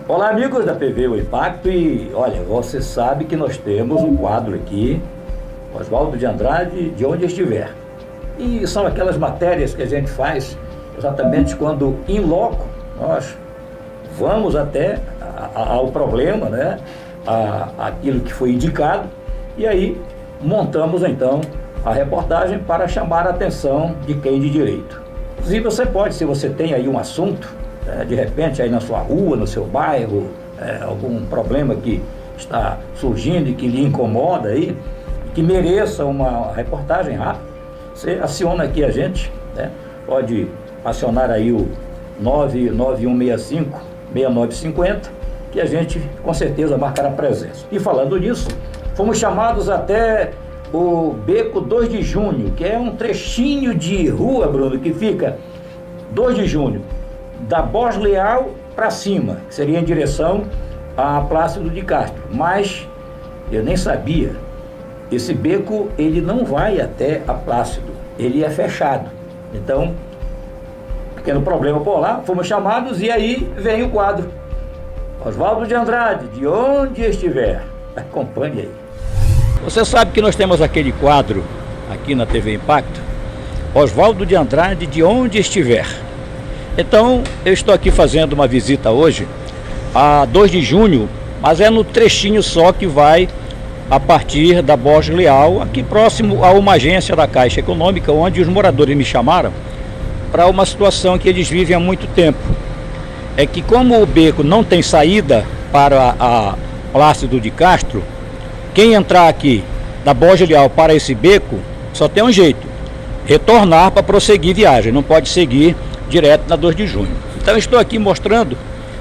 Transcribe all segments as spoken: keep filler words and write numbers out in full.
Olá, amigos da T V O Impacto, e olha, você sabe que nós temos um quadro aqui, Oswaldo de Andrade, de onde estiver. E são aquelas matérias que a gente faz exatamente quando, in loco, nós vamos até a, a, ao problema, né? A, aquilo que foi indicado, e aí montamos então a reportagem para chamar a atenção de quem de direito. Inclusive você pode, se você tem aí um assunto, é, de repente aí na sua rua, no seu bairro, é, algum problema que está surgindo e que lhe incomoda aí, que mereça uma reportagem rápida, você aciona aqui a gente, né? Pode acionar aí o nove nove um seis cinco, seis nove cinco zero, que a gente com certeza marcará presença. E falando nisso, fomos chamados até o Beco dois de junho, que é um trechinho de rua, Bruno, que fica dois de junho, da Borges Leal para cima, que seria em direção a Plácido de Castro. Mas eu nem sabia, esse beco ele não vai até a Plácido, ele é fechado. Então, pequeno problema por lá, fomos chamados e aí vem o quadro. Oswaldo de Andrade, de onde estiver, acompanhe aí. Você sabe que nós temos aquele quadro aqui na T V Impacto, Oswaldo de Andrade, de onde estiver. Então, eu estou aqui fazendo uma visita hoje a dois de junho, mas é no trechinho só que vai a partir da Borges Leal, aqui próximo a uma agência da Caixa Econômica, onde os moradores me chamaram para uma situação que eles vivem há muito tempo. É que como o beco não tem saída para a Plácido de Castro, quem entrar aqui da Borges Leal para esse beco, só tem um jeito, retornar para prosseguir viagem, não pode seguir direto na dois de junho. Então eu estou aqui mostrando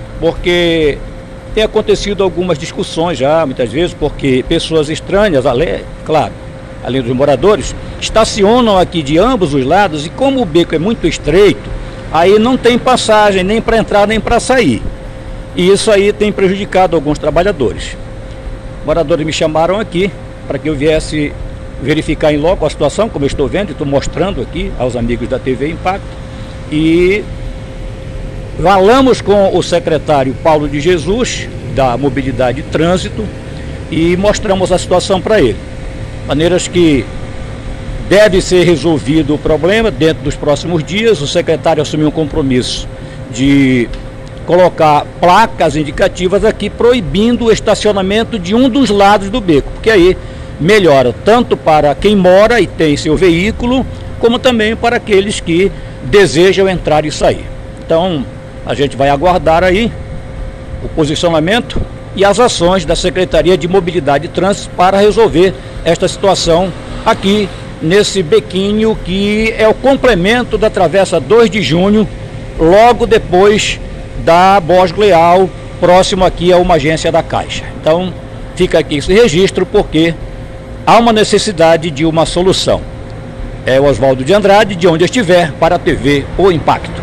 porque tem acontecido algumas discussões já, muitas vezes, porque pessoas estranhas, além, claro, além dos moradores, estacionam aqui de ambos os lados e como o beco é muito estreito, aí não tem passagem nem para entrar nem para sair. E isso aí tem prejudicado alguns trabalhadores. Moradores me chamaram aqui para que eu viesse verificar em loco a situação, como eu estou vendo e estou mostrando aqui aos amigos da T V Impacto. E falamos com o secretário Paulo de Jesus, da Mobilidade e Trânsito, e mostramos a situação para ele. Maneiras que deve ser resolvido o problema dentro dos próximos dias. O secretário assumiu um compromisso de colocar placas indicativas aqui proibindo o estacionamento de um dos lados do beco, porque aí melhora tanto para quem mora e tem seu veículo, como também para aqueles que desejam entrar e sair. Então a gente vai aguardar aí o posicionamento e as ações da Secretaria de Mobilidade e Trânsito para resolver esta situação aqui nesse bequinho que é o complemento da Travessa dois de junho, logo depois da Borges Leal, próximo aqui a uma agência da Caixa. Então fica aqui esse registro porque há uma necessidade de uma solução. É o Oswaldo de Andrade, de onde estiver, para a T V O Impacto.